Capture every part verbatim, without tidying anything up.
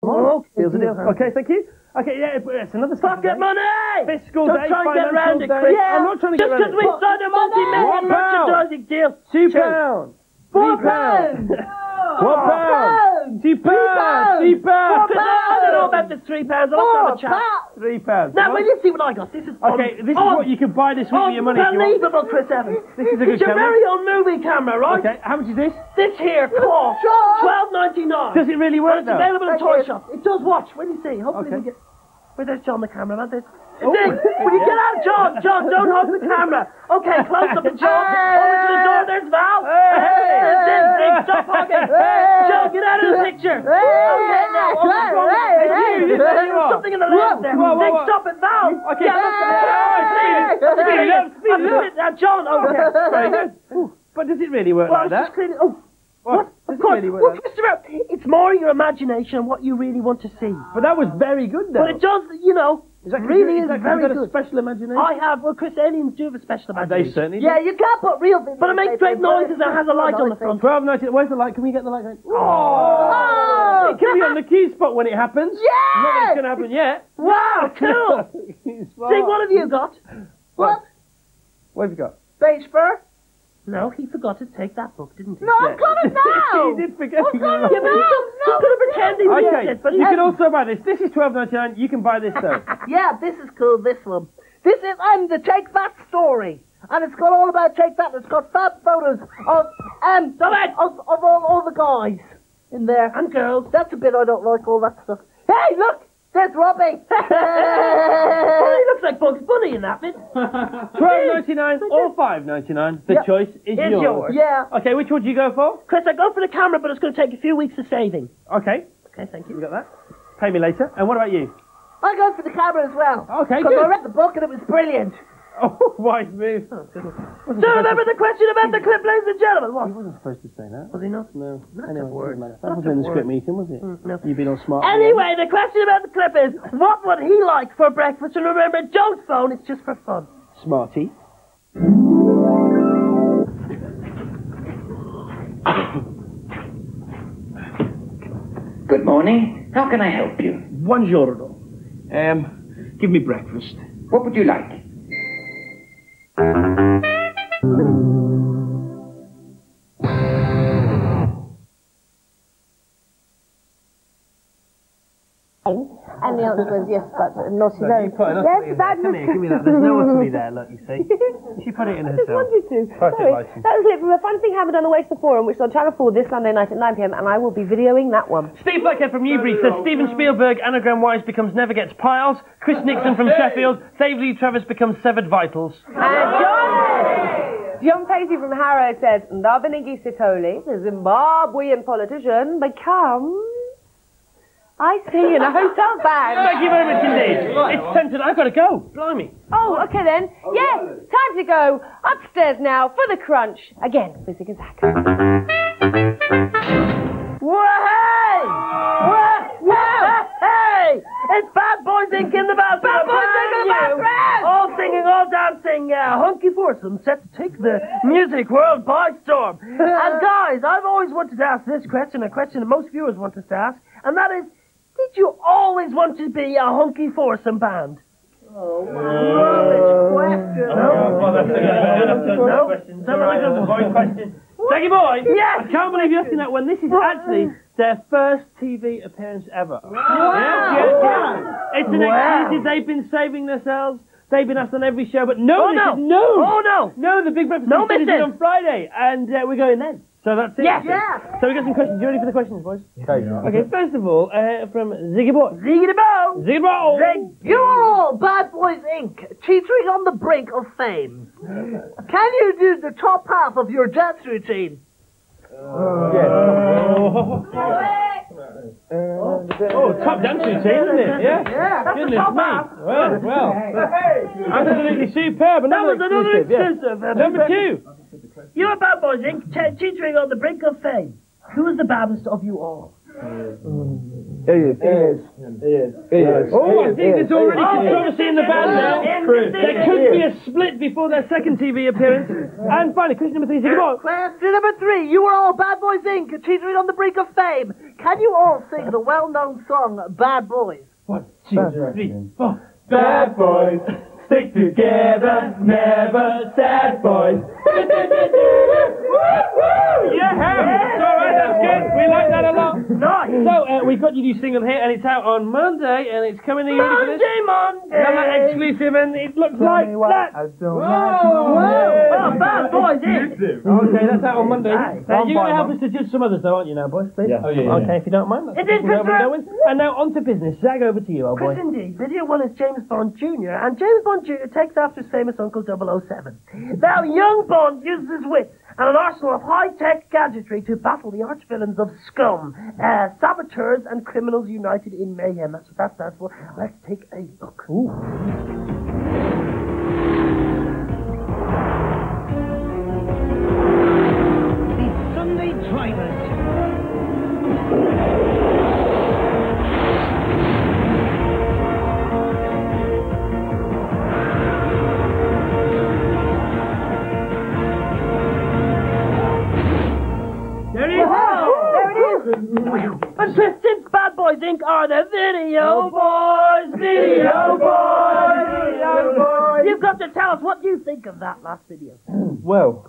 Oh, Deal's a deal. Okay, thank you. Okay, yeah, it's another pocket money! Fiscal Don't day, try and get around it, day. Chris. Yeah. I'm not trying to Just get around it. Just because we signed a multi-million merchandising deal. Two pounds. Four Three pounds. pounds. One pound. Two pounds. Three pounds. I don't know about this three pounds. I'll have a chat. Three pounds. Now, will you see what I got? This is okay. This is what you can buy this with your money. Unbelievable, Chris Evans. This is a good It's your camera. very own movie camera, right? Okay. How much is this? This here costs twelve ninety nine. Does it really work? It's available in toy shop. It does. Watch. Will you see? Hopefully Okay. we get. Where there's John the cameraman. There's. Oh, Dig! Will you get out, John? John, don't hug the camera. Okay, close up and John. Over to the door. There's Val. Hey! Dig, dig, stop hugging. John, get out of the picture. Okay, now. What's wrong with you? There's something in the lens there. Dig, stop it, Val. Okay. Yeah, that's it. Speed it up. Speed it up. Now, John, over here. Very good. But does it really work Well, like it's that? just cleaning. Oh. What? Does Of it course. really work Well, like that? Christopher, it's more your imagination and what you really want to see. But that was very good, though. But it does, you know, Is that really is is that very got good. a special imagination? I have, well, Chris, aliens do have a special They imagination. certainly do. Yeah, you can't put real things. But it makes great noises and has a light on the front. Twelve ninety. Where's the light? Can we get the light? Going? Oh! It can be on the key spot when it happens. Yes! Not that it's going to happen yet. Wow, cool! See, what have you got? What? What have you got? Beige fur? No, he forgot to take that book, didn't he? No, I've got it now! He did forget. I've got Yeah, it but he now! could, he could have pretended he read Okay, it, but you he can also buy this. This is twelve ninety nine. You can buy this though. Yeah, this is cool, this one. This is, and the Take That story. And it's got all about Take That. It's got fab photos of, um, Stop it! of, of all, all the guys in there. And girls. That's a bit I don't like, all that stuff. Hey, look! There's Robbie! Oh, he looks like Bugs Bunny in that bit. Twelve ninety nine or five ninety nine. The Yeah. choice is It's yours. yours. Yeah. Okay, which one do you go for? Chris, I go for the camera, but it's going to take a few weeks of saving. Okay, Okay, thank you you. got that. Pay me later. And what about you? I go for the camera as well. Okay, Because I good. read the book and it was brilliant. Oh, wise move. So remember the question about the clip, ladies and gentlemen? He What? wasn't supposed to say that. Was he not? No. Not Anyway, a word. doesn't matter. That Not wasn't a in the word. script meeting, was it? no. You've been all smart. Anyway, the question about the clip is, what would he like for breakfast? And remember, don't phone, it's just for fun. Smarty. Good morning. How can I help you? Buongiorno. Um, give me breakfast. What would you like? And the answer was yes, but not No, very. you put enough Yes, in that there. Come was. here, give me that. There's no one to be there, look, you see. She put it in I just herself. wanted to. Perfect Sorry. license. That was it from a fun thing happened on the Way to the Forum, which is on Channel four this Sunday night at nine p m, and I will be videoing that one. Steve Blackhead from Newbury says Steven Spielberg, anagram wise, becomes Never Gets Piles. Chris Nixon from Sheffield, Dave Lee Travis becomes Severed Vitals. And John, John Pacey from Harrow says, Ndabanigi Sitoli, the Zimbabwean politician, becomes I see in a hotel bag. Thank you very much indeed. It's tempting. I've got to go. Blimey. Oh, okay then. Yes, time to go upstairs now for the crunch. Again, with Zig and Zach. Whoa-hey! Whoa-hey! It's Bad Boys Incorporated in the bathroom. Bad Boys Incorporated in the bathroom! All singing, all dancing, uh, hunky foursome set to take the music world by storm. And guys, I've always wanted to ask this question, a question that most viewers want us to ask, and that is, did you always want to be a hunky foursome band? Oh, rubbish question. No? No? question. Thank you, boys. Yes! I can't believe you're asking that one. This is actually their first T V appearance ever. Wow. Yes, yes, yes. It's an Wow. exclusive. They've been saving themselves. They've been asked on every show, but no, Oh, this no. is no. Oh, no. No, the Big Breakfast No is missing. on Friday, and uh, we're going then. So that's it. Yes. Yeah. So we got some questions. You ready for the questions, boys? Okay. Okay. First of all, uh, from Ziggy Boy. Ziggity bow! Ziggy Boy. You're all Bad Boys Incorporated, teetering on the brink of fame. Can you do the top half of your dance routine? Oh, top dance routine, isn't it? Yeah. Yeah. Goodness me. Well, well. Absolutely superb. That was Another another exclusive. Yeah. exclusive. uh, Number two. You're Bad Boys Incorporated, te- teetering on the brink of fame. Who is the baddest of you all? It is. He is. He is. Oh, I He think is. there's already He is. controversy in the band there. Chris. There could be a split before their second T V appearance. And finally, question number three, Ziggy Boy. Question number three. You are all Bad Boys Incorporated, teetering on the brink of fame. Can you all sing the well-known song Bad Boys? One, two, three, four. Bad boys, stick together, never sad boys. Yeah, all right, that's good. We like that a lot. Nice. So, uh, we've got your new single here, and it's out on Monday, and it's coming in. Monday, Monday. Another exclusive, and it looks like that. Whoa! Oh, Bad Boys Incorporated. Okay, that's out on Monday. Nice. Uh, you're going to help us to judge some others, though, aren't you, now, boys? Please? Yeah. Oh, yeah, yeah, Okay, yeah. if you don't mind. It is, where we're Chris. going. And now, on to business. Zag, over to you, old boy. Chris, indeed. Video one is James Bond Junior, and James Bond Junior takes after his famous uncle double oh seven. Now, young Bond uses his wits and an arsenal of high-tech gadgetry to battle the arch-villains of scum, uh, saboteurs, and criminals united in mayhem. That's what that stands for. Let's take a look. Ooh. The Sunday Drivers. There it is. There it is. And since Bad Boys Incorporated are the Video Boys, Video Boys, Video Boys. You've got to tell us what you think of that last video. Well,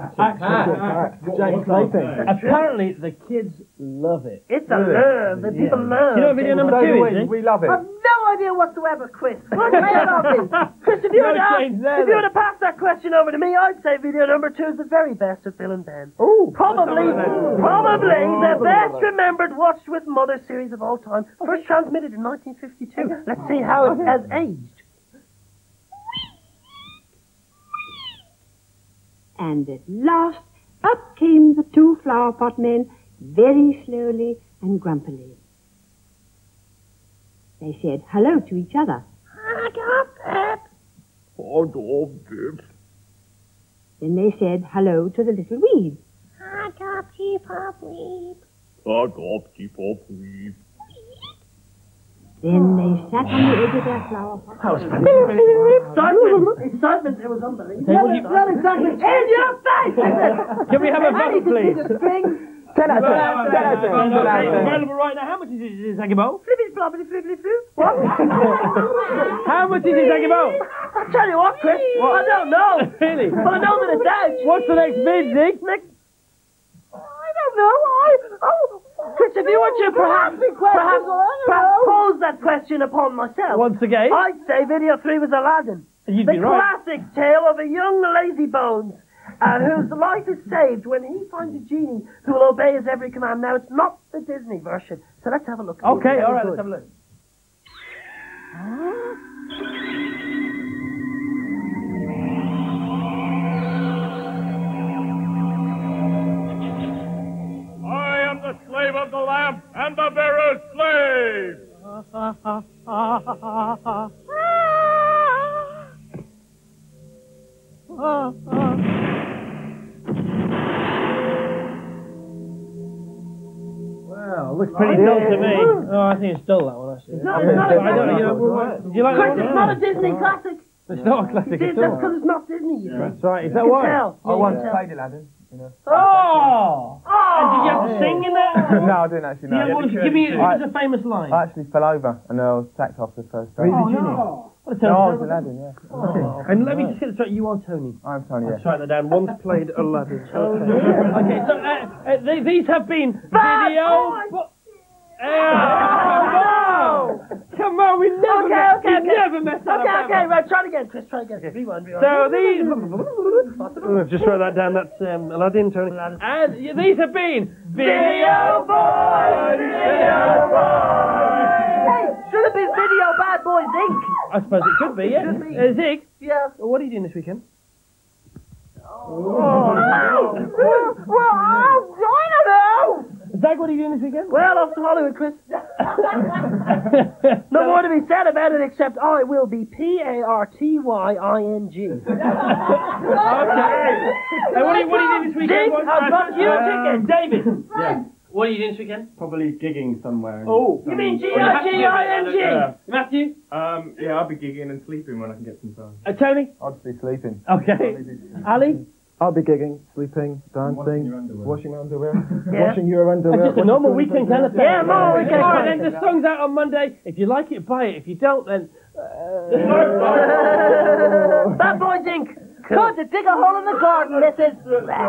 Apparently, the kids love it. It's a love that people love. You know what video number so two do is, we. eh? We love it. I've no idea whatsoever, Chris. What's made of this? Chris, if you, No were to ask, change there, if you were then. to pass that question over to me, I'd say video number two is the very best of Bill and Ben. Ooh. Probably, probably the best remembered Watched with Mother series of all time. First transmitted in nineteen fifty-two. Let's see how it has aged. And at last, up came the two flower pot men, very slowly and grumpily. They said hello to each other. I got that. Then they said hello to the little weed. I got cheap hop weed. Then they sat on the edge of their flower pot. Excitement, excitement, it was unbelievable. Okay, well, you- Not exactly. In your face! Can we have a vote, please? Ten out of ten. Ten out of ten. Ten out of ten. Available right now. How much is it, Zaggy Bo? Flippity floppity flippity floo. What? How much is it, Zaggy Bo? I'll tell you what, Chris. I don't know. Really? But I know that it's out. What's the next bid, Zig? Next... I don't know. I... Oh... Chris, if you want to perhaps, perhaps, perhaps pose that question upon myself, Once again? I'd say video three was Aladdin. You'd the be right. classic tale of a young lazy bones uh, whose life is saved when he finds a genie who will obey his every command. Now, it's not the Disney version, so let's have a look. Okay, Very all right, good. let's have a look. I am the slave of the lamp and the bearer's slave. Wow, looks pretty dull to me. Oh, I think it's dull, that one, actually. No, it's not a I don't, classic. you know, did you like Chris, that it's one? not a Disney classic. It's not a classic See, at that's all. because it's not Disney, you know. That's right, is that You can why? tell. I Yeah, once you can played Aladdin. You know. Oh! And did you have to sing in that? No, I didn't actually. Yeah, No. what was, give me I- give us a famous line. I actually fell over and I was sacked off the first day. Oh, no. What a No, I was terrible- Aladdin, yeah. Oh. And let me just get this right, you are Tony. I'm Tony, Let's yeah. write that down. Once played Aladdin. Okay, okay so uh, uh, th- these have been video... Bo- Ah, come on! Come on, we never, Okay, mess- okay, we okay. never mess that Okay, up. okay, ever. right, try it again, Chris, try it again. Rewind, rewind. So these... Oh, just write that down, that's um, Aladdin, Tony. And y- these have been... Video Boys! Video Boys! Hey, should have been Video Bad Boys Incorporated. I suppose it could be, yeah. Could be. Uh, Zig, Yeah. what are you doing this weekend? Oh, well, well, I'm joining now. Zag, what are you doing this weekend? Well, off to Hollywood, Chris. No more to be said about it except I will be P A R T Y I N G. Okay. Hey, what are you, what are you doing this weekend? Zig, I've got you a ticket. David. Right. What are you doing this weekend? Probably gigging somewhere. Oh, You mean G I G I N G? Yeah. Matthew? Um, yeah, I'll be gigging and sleeping when I can get some time. Uh, Tony? I'll just be sleeping. Okay. Ali? I'll be gigging, sleeping, dancing, Washing your underwear. washing my underwear, Yeah. washing your underwear. Uh, just a normal weekend kind of thing. Yeah, normal weekend. All right, then the song's out on Monday. If you like it, buy it. If you don't, then... Uh... Bad Boys Incorporated. Good to dig a hole in the garden, this is.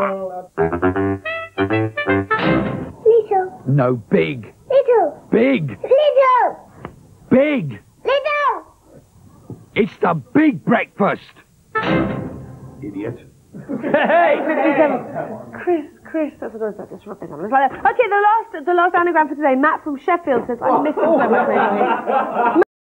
Little. No, big. Little. Big. Little. Big. Little. It's the big breakfast. Idiot. Hey! Chris, Chris, that's what I was about to disrupt this. Okay, the last, the last anagram for today. Matt from Sheffield says, I'm missing so much.